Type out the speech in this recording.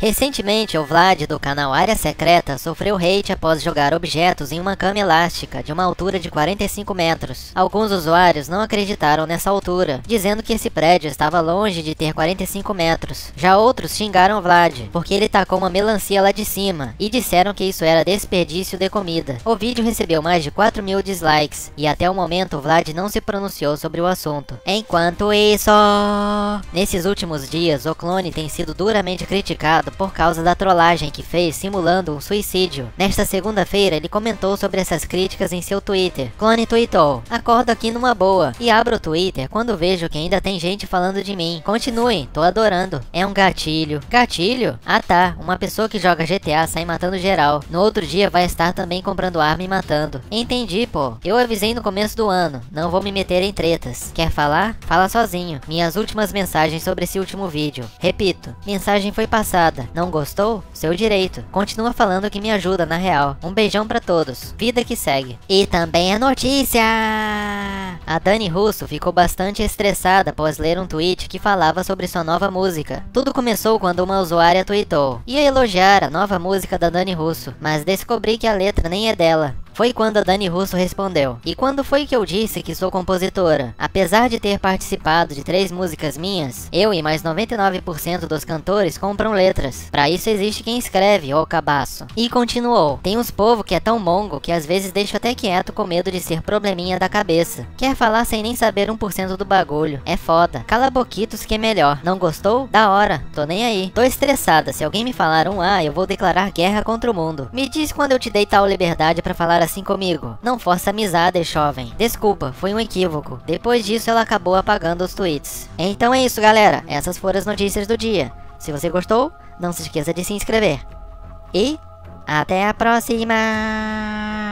Recentemente, o Vlad do canal Área Secreta sofreu hate após jogar objetos em uma cama elástica de uma altura de 45 metros. Alguns usuários não acreditaram nessa altura, dizendo que esse prédio estava longe de ter 45 metros. Já outros xingaram Vlad, porque ele tacou uma melancia lá de cima, e disseram que isso era desperdício de comida. O vídeo recebeu mais de 4.000 dislikes, e até o momento o Vlad não se pronunciou sobre o assunto. Enquanto isso, nesses últimos dias, o clone tem sido duramente criticado por causa da trollagem que fez simulando um suicídio. Nesta segunda-feira, ele comentou sobre essas críticas em seu Twitter. Clone tweetou: "Acordo aqui numa boa e abro o Twitter quando vejo que ainda tem gente falando de mim. Continuem, tô adorando. É um gatilho." Gatilho? Ah tá, uma pessoa que joga GTA sai matando geral. No outro dia vai estar também comprando arma e matando. Entendi, pô. Eu avisei no começo do ano, não vou me meter em tretas. Quer falar? Fala sozinho. Minhas últimas mensagens sobre esse último vídeo. Repito, mensagem foi passada. Não gostou? Seu direito. Continua falando que me ajuda na real. Um beijão pra todos. Vida que segue. E também a notícia! A Dani Russo ficou bastante estressada após ler um tweet que falava sobre sua nova música. Tudo começou quando uma usuária tweetou: "Ia elogiar a nova música da Dani Russo, mas descobri que a letra nem é dela." Foi quando a Dani Russo respondeu: "E quando foi que eu disse que sou compositora? Apesar de ter participado de 3 músicas minhas, eu e mais 99% dos cantores compram letras. Pra isso existe quem escreve, ô cabaço." E continuou: "Tem uns povo que é tão mongo que às vezes deixo até quieto com medo de ser probleminha da cabeça. Quer falar sem nem saber 1% do bagulho. É foda. Cala boquitos que é melhor. Não gostou? Da hora. Tô nem aí. Tô estressada. Se alguém me falar um A, eu vou declarar guerra contra o mundo. Me diz quando eu te dei tal liberdade pra falar assim comigo. Não força amizade, jovem. Desculpa, foi um equívoco." Depois disso, ela acabou apagando os tweets. Então é isso, galera. Essas foram as notícias do dia. Se você gostou, não se esqueça de se inscrever. E até a próxima!